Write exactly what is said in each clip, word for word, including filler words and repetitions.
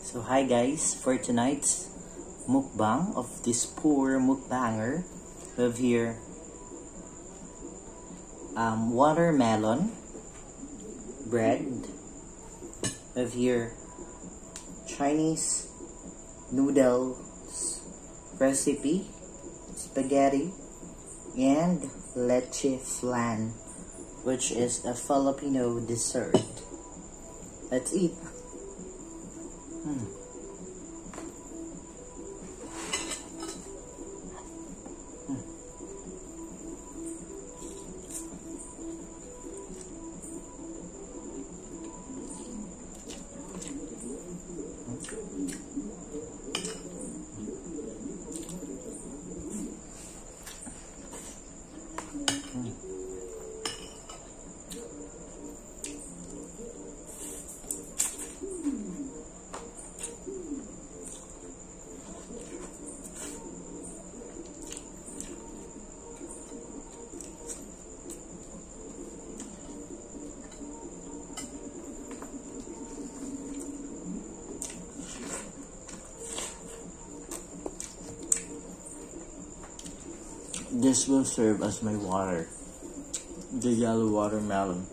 So hi guys, for tonight's mukbang of this poor mukbanger, we have here um, watermelon bread. We have here Chinese noodles recipe, spaghetti, and leche flan, which is a Filipino dessert. Let's eat. Hmm. This will serve as my water, the yellow watermelon.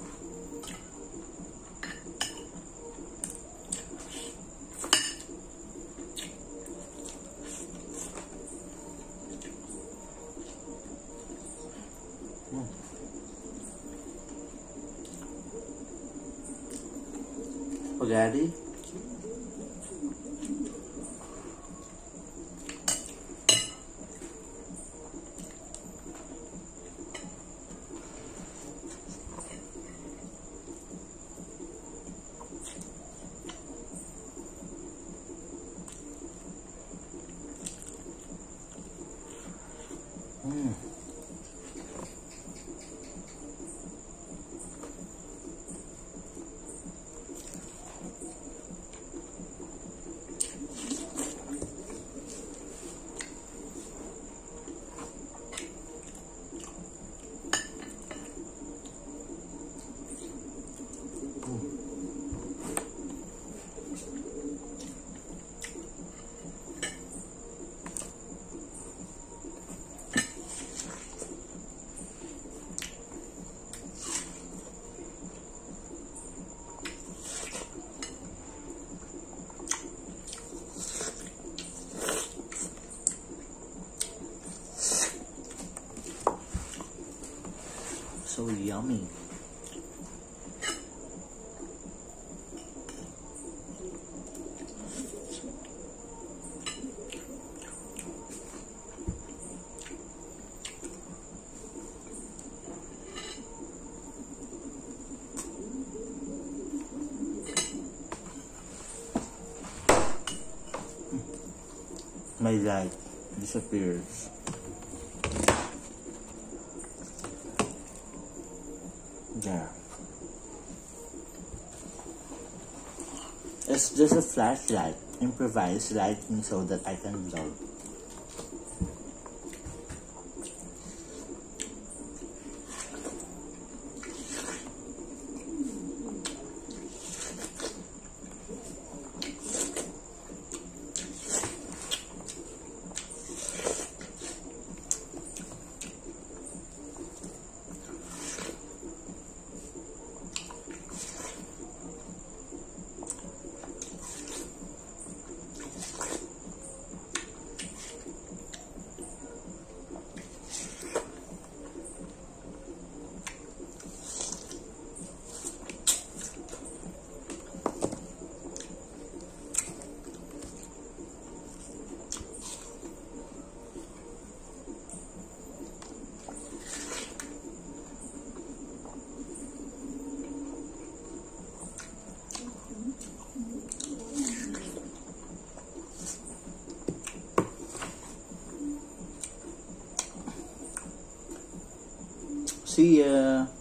Mm. Spaghetti. Mm. So yummy. My light disappears. There. It's just a flashlight, improvised lighting so that I can vlog. See ya.